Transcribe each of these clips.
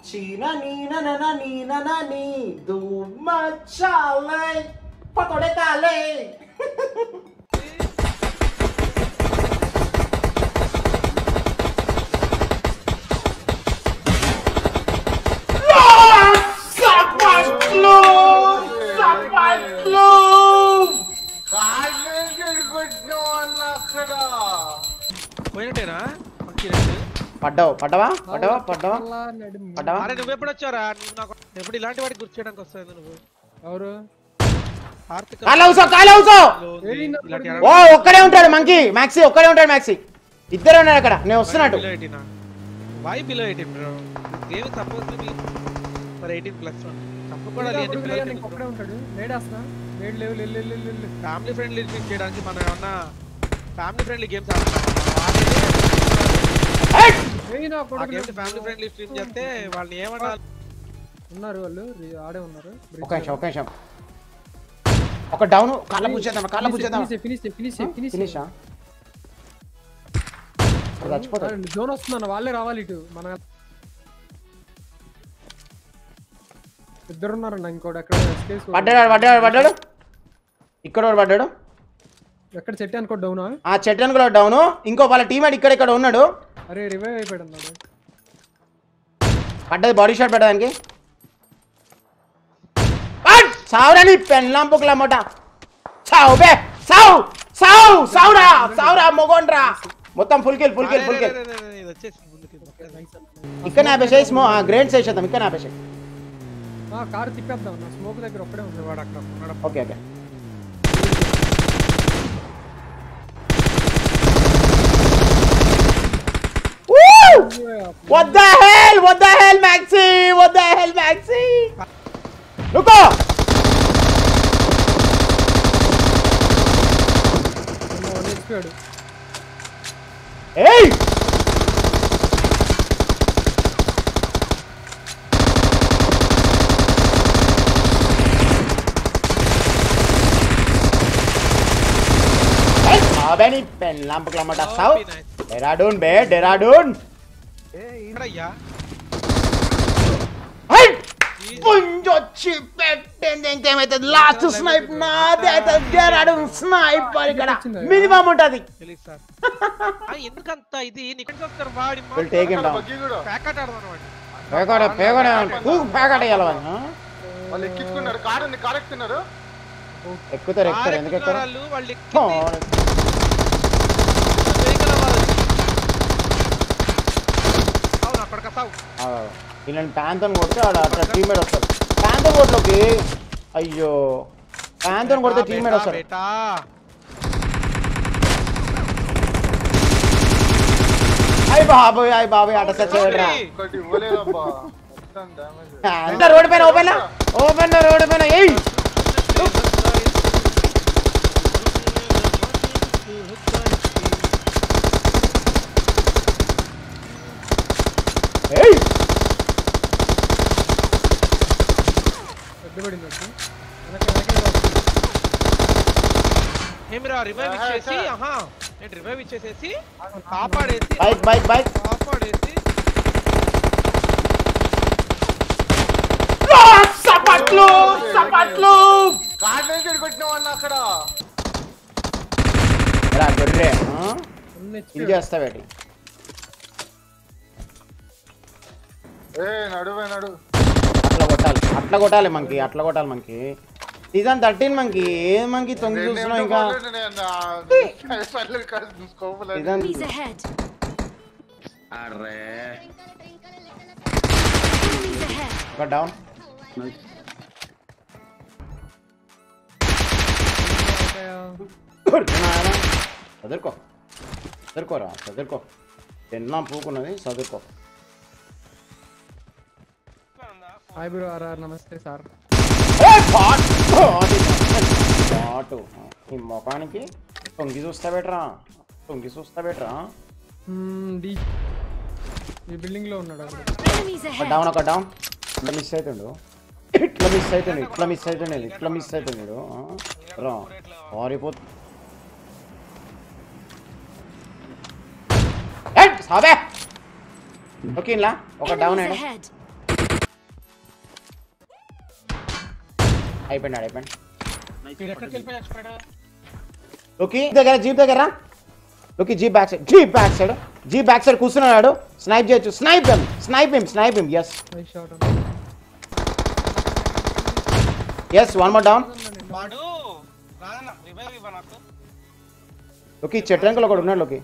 चीना नीना नना नीना नानी धूम मचाले पकोड़े काले పడ్డావు పడ్డావా పడ్డావా పడ్డావా పడ్డావా అరే నువ్వు ఎప్పుడు వచ్చారా నాకు ఎప్పుడు ఇలాంటి వాడికి కూర్చోడానికి వస్తుంది నువ్వు ఎవరు ఓ ఒక్కడే ఉంటాడు మంకీ మ్యాక్సీ ఒక్కడే ఉంటాడు మ్యాక్సీ ఇద్దరే ఉన్నారు అక్కడ నేను వస్తున్నట్టు why below 18 bro game suppose to be for 18 plus 1 తప్పకుండా లేని బిలో 18 ఒక్కడే ఉంటాడు నేడాస్నా నేడ్ లెవెల్ ఫ్యామిలీ ఫ్రెండ్లీ గేమ్ చేయడానికి మనం ఏమన్నా ఫ్యామిలీ ఫ్రెండ్లీ గేమ్స్ ఆడుతున్నాం ఫ్యామిలీ ఫ్రెండ్లీ స్ట్రీమ్ చేస్తే వాళ్ళని ఏమన్నా ఉన్నారు వాళ్ళు ఆడే ఉన్నారు ఒక నిమిషం ఒక డౌన్ కాళ్ళ పుచ్చేద్దాం ఫినిష్ చచ్చిపోతాడు జోన్ వస్తుందన్న వాళ్ళే రావాలి ఇటు మన ఇద్దరు ఉన్నారన్న ఇంకోటి అక్కడ పడ్డాడు ఇక్కడ పడ్డాడు ఎక్కడ చెట్టు అనుకో డౌన్ ఆ చెట్టు అనుకో డౌన్ ఇంకో వాళ్ళ టీమేట్ ఇక్కడ ఉన్నాడు అరే రివైవ్ అయిపోయాడు అన్నాడు పడ్డది బాడీ షాట్ పెట్టడానికి సావురాని పెన్లాంపుకుల మొట సావు బే సావురా మొగోండ్రా మొత్తం ఫుల్ కిల్ ఇక్కడ ఆపేసేసి గ్రేడ్ చేసేద్దాం ఇక్కడ ఆపేసేయి కారు తిప్పేద్దాం నా స్మోక్ దగ్గర ఒక్కడే ఉంది వాడు అక్కడ ఉన్నాడు okay What the hell Maxi रुको Hey Abeni pen lampu kelamata sau Deradun ఇక్కడయ్యా పుంజొచ్చి పెట్టింది ఇంకేమైతుంది లాస్ట్ స్నైప్ నాదే అయితే డెరాడూన్ స్నైపర్ ఇక్కడ మినిమం ఉంటది తెలుసు సార్ ఎందుకంత ఇది నికన్ వస్తారు వాడి will take him down packet ఆడమన్నవాడు ప్యాకెట్ ఇయాలవని వాళ్ళు ఎక్కించుకున్నారు కార్ ఉంది కార్ ఎక్కుతున్నారు ఎక్కుతారు ఎందుకు ఎక్కుతారు వాళ్ళు ఎక్కితే వీళ్ళని ప్యాంతో కొడితే అట్లా టీమ్మేట్ వస్తారు ప్యాంతో కొట్లోకి అయ్యో ప్యాంతో కొడితే టీమ్మేట్ వస్తారు అయ్యి బాబోయ్ అట సచ్చేయరా రోడ్ పైన ఓపెన్ రోడ్ పైన ఏయ్ రివైవ్ ఇచ్చేసి నేను రివైవ్ ఇచ్చేసేసి కాపాడేసి బైక్ కాపాడేసి సపట్లు కార్ నుంచి కొట్టినావు అన్న అక్కడ రా గొర్రె ఇది చేస్తావేటి నడు అట్లా కొట్టాలి మనకి సీజన్ 13 మనకి ఏ మనకి తొంగి చూస్తున్నాం ఇంకా డౌన్ చదువుకో తిన్నా పూకున్నది చదువుకో హాయ్ బ్రో ఆర్ఆర్ నమస్తే సార్ ఈ మొఖానికి తొంగి చూస్తా బెటరా ఈ బిల్డింగ్ లో ఉన్నాడు ఒక డౌన్ ఇట్లా మిస్ అవుతుండు ఇట్లా మిస్ అవుతుండు రా పారిపోతు సాబే ఓకేలా ఒక డౌన్ అయ్యాడు అయిపోయింది వీడు ఎక్కడికి వెళ్ళిపోయి చచ్చిపోయాడు? లోకి జీప్ దగ్గర లోకి జీప్ బ్యాక్ సైడ్ కూర్చున్నాడు స్నైప్ చేయొచ్చు snipe him yes one more down వాడు రాదన్న రివైవ్ ఇవ్వ నాకు. లోకి చెట్రంకలో ఒకడు ఉన్నాడు లోకి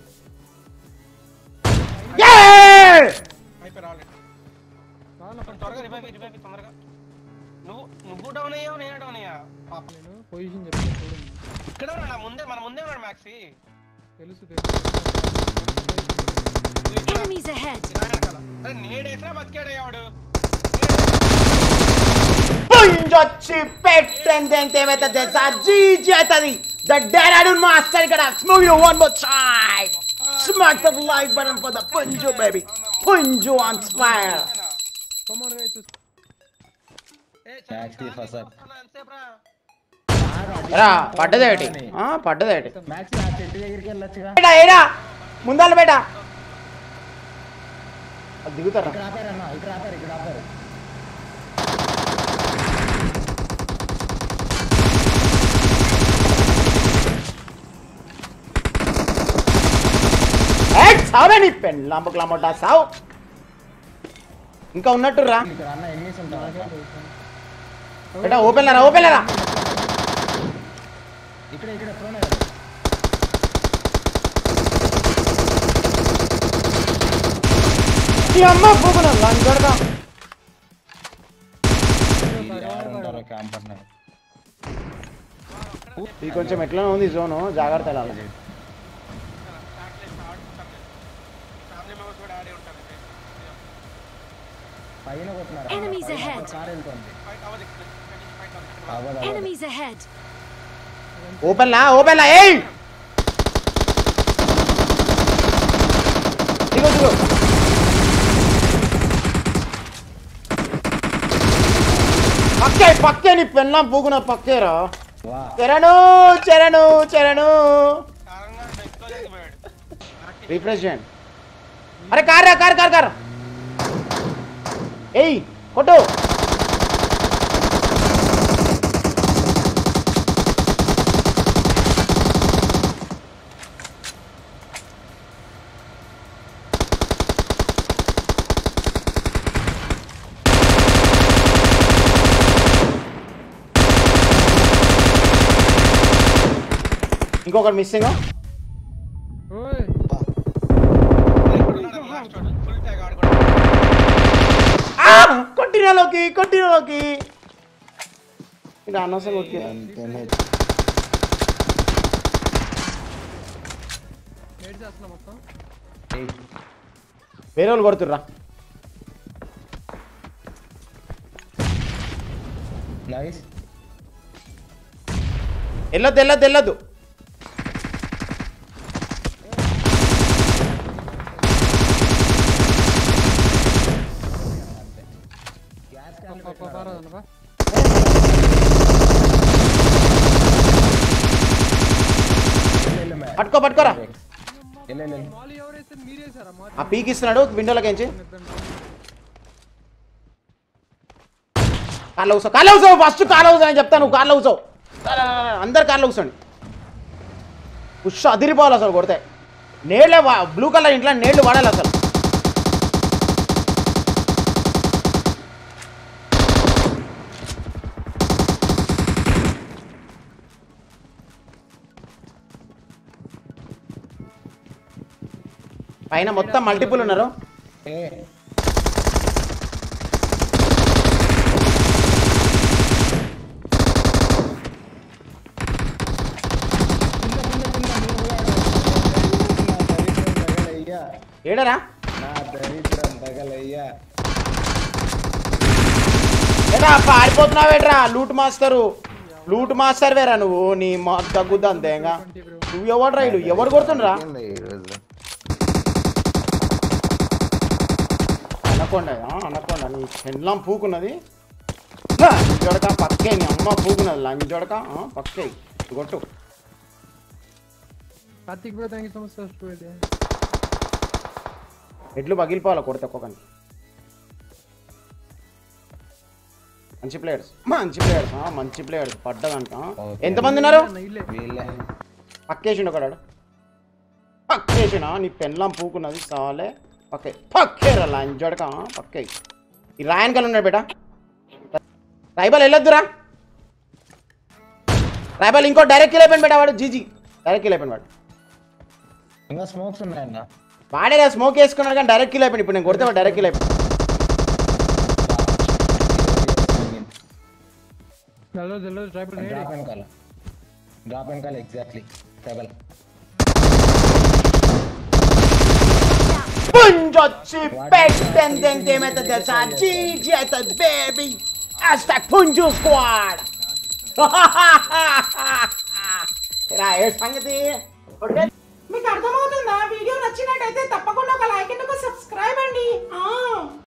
అయిపోయి రాలేదు. త్వరగా రివైవ్ తొందరగా. నువ్వు డౌన్ అయ్యావు, నేను డౌన్ అయ్యా. నేను పొజిషన్ చెప్తాను చూడండి. ఇక్కడ మన ముందే ఉన్నాడు మ్యాక్సీ. తెలుసు Enemies ahead. అరే నేడేసినా బతికాడయ్యా వాడు. పుంజొచ్చి పెట్టేంత ఏమైతే తెలుసా జీజీ అవుతుంది ద డెరాడూన్ మాస్టర్ ఇక్కడ smoke you one more time smash the like button for the పుంజు బేబీ పుంజు on fire come on guys. మ్యాక్సీ ఫసక్ రా పడ్డదేటి మ్యాక్సీ ఆ చెట్టు దగ్గరికి వెళ్ళొచ్చుగా. ఏడా ముందాల బేట దిగుతారా ఇక్కడ ఆపారు. సావే నీ పెన్ లంబకులమ్మట సావు ఇంకా ఉన్నట్టు రా ఇక్కడ అన్న ఎన్నిస్ ఉంటారా? బేట ఓపెన్ లేరా ఇక్కడ ఎప్పుడైనా నీ అమ్మ పోకున్నా లంచోడక ఉంటారా క్యాంపర్? ఇది కొంచెం ఎట్లనే ఉంది జోను జాగ్రత్త వెళ్ళాలి పైన కొట్టినారా? Enemies ahead. కార్ వెళ్తుంది. Enemies ahead. ఓపెన్ లా ఏయ్ దిగు పక్కే నీ పెళ్ళం పూకున్న పక్కేరా వా చరణు రిఫ్రెష్ చేయండి అరే కార్ ఏయ్ కొట్టు ఇంకొకటి మిస్సింగ్ ఓయ్ ఫుల్ ట్యాగ్ ఆడుకోవడం. కొట్టినలోకి ఇది అనవసరం కొట్టి ఏడ్ చేస్తున్నా మొత్తం. వేరే వాళ్ళు కొడుతుర్రా నైస్. వెళ్ళొద్దు పారాదన్నపా. పట్టుకోరా మాలి ఎవరైతే మీరేసారా మా ఆ పీకి ఇస్తున్నాడు విండోలకించి కార్లో కూసావు ఫస్ట్ కార్లో కూసావు అని చెప్తాను కార్లో కూసావు అందరు కార్లో కూర్చోండి పుష్ అదిరిపోవాలి అసలు కొడితే నేళ్ళే బ్లూ కలర్ ఇంట్లో నేళ్ళు వాడాలి అసలు పైన మొత్తం మల్టిపుల్ ఉన్నారు ఏడరా నా దరిద్రం తగలయ్యా. ఏడా పారిపోతున్నావేట్రా లూట్ మాస్టర్ వేరా నువ్వు నీ మా తగ్గుద్దా అంతేగా నువ్వు ఎవడు రైడు ఎవరు కొడుతుండ్రా అనకొండ నీ పెండ్లం పూకున్నది లంజొడక పక్కే నీ అమ్మ పూకున్నది లంజొడక పక్కే కొట్టు Karthik bro thank you so much for support. ఎట్లు పగిలిపోవాలి కొడితే ఒక్కొక్కని మంచి ప్లేయర్స్ పడ్డదంట. ఎంతమంది ఉన్నారు? వీళ్ళే పక్కేసిండు ఒకడాడు. పక్కేసినా నీ పెన్లం పూకున్నది చాలే. పక్కేరా లంచోడక పక్కే. ఈ రాయన్కల్ ఉన్నాడు బేట. ట్రైబల్ వెళ్ళొద్దురా. ట్రైబల్ ఇంకో డైరెక్ట్ కిల్ అయిపోయింది బేట వాడు. జీజీ డైరెక్ట్ కిల్ అయిపోయింది వాడు. ఇంకా స్మోక్స్ ఉన్నాయన్న. వాడే స్మోక్ వేసుకున్నాడు కానీ డైరెక్ట్ కిల్ అయిపోయింది. ఇప్పుడు నేను కొడితే వాడు డైరెక్ట్ కిల్ అయిపోయింది. డ్రాప్ వెనకాల ఎగ్జాక్ట్లీ ట్రైబల్. పుంజొచ్చి పెట్టేందేంటి ఏమైతుంది తెలుసా? జీజీ అవుతుంది బేబీ. #పుంజు స్క్వాడ్. రా ఏ సంగతి. మీకు అర్థమవుతుందా? వీడియో నచ్చినట్టయితే తప్పకుండా ఒక లైక్ అండ్ ఒక సబ్స్క్రైబ్ అండి.